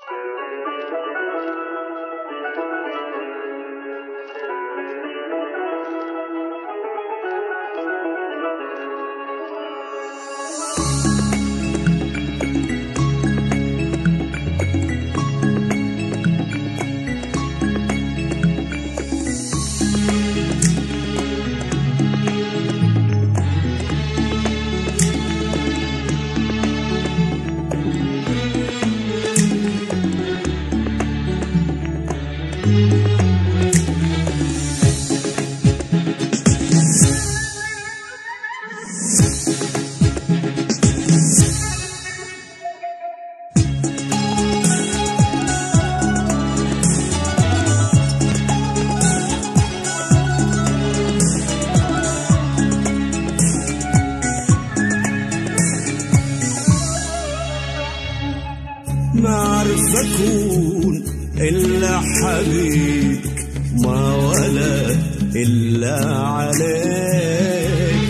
ما عرف أكون إلا حبيبك، ما ولا إلا عليك،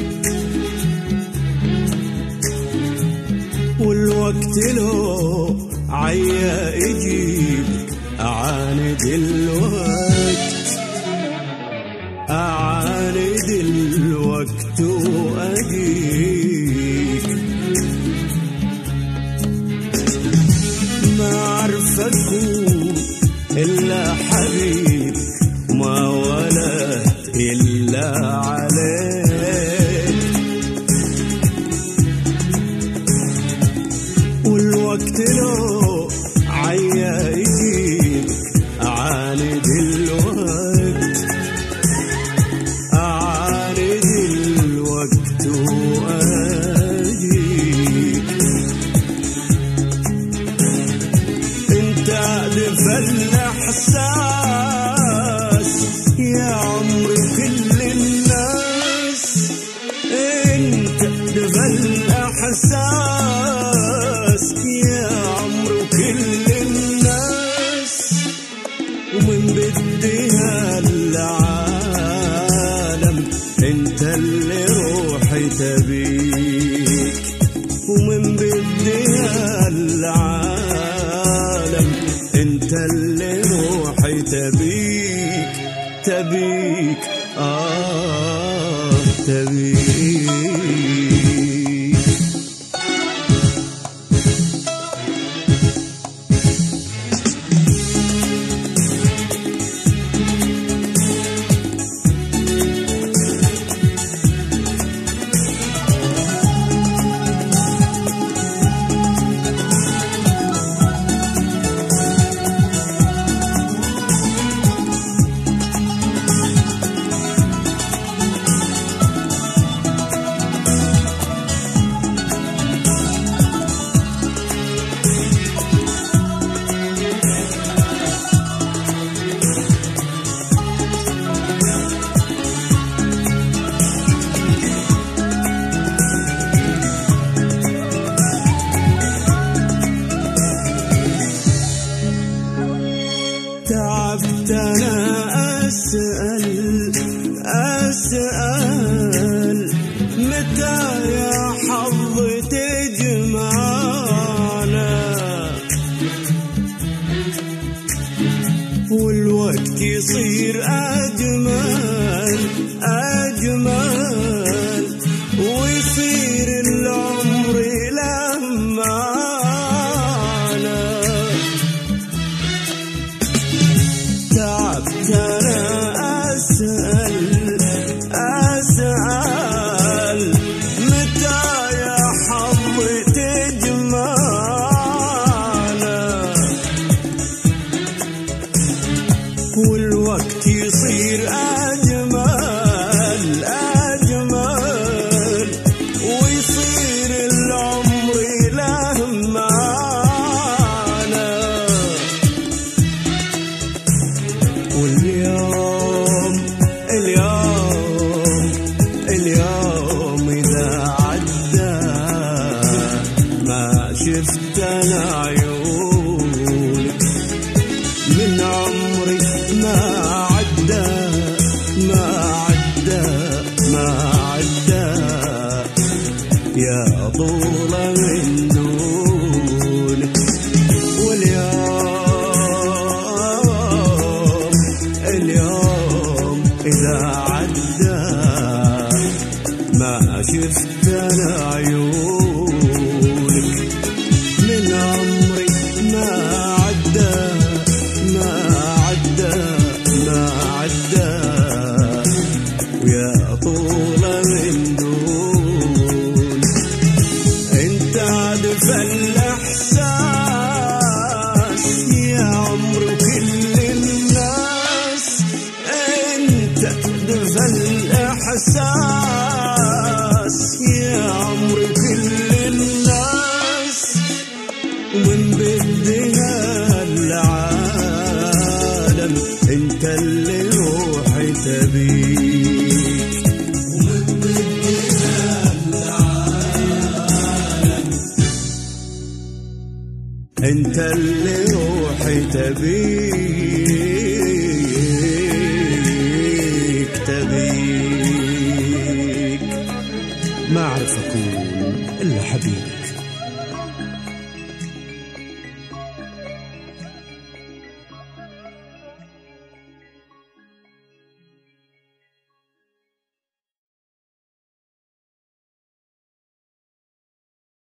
والوقت لو عيا يجيبك أعاند الوقت، أعاند الوقت وأجيك. ما عرف أكون إلا حبيبك، ما ولا إلا عليك، والوقت لو عيا يجيبك أعاند الوقت، أعاند الوقت وأجيك. انت دفى الإحساس يا عمر كل الناس، انت دفى الإحساس يا عمر كل الناس، ومن بدها العالم انت اللي روحي تبيك، ومن بدها العالم انت اللي روحي تبيك، تبيك تبيك. تعبت أنا أسأل متى يا حظ تجمعنا، والوقت يصير أجمل أجمل، ويصير العمر لمعنا. تعبت أنا أسأل إذا عدى ما شفت أنا عيونك من عمري، ما عدى ما عدى ما عدى، ويا طول من دون انت دفى الإحساس يا عمر كل الناس، انت دفى الإحساس يا عمر كل الناس، ومن بدها العالم انت اللي روحي تبيك، ومن بدها العالم انت اللي روحي تبيك تبيك. ما اعرف اكون الا حبيبك.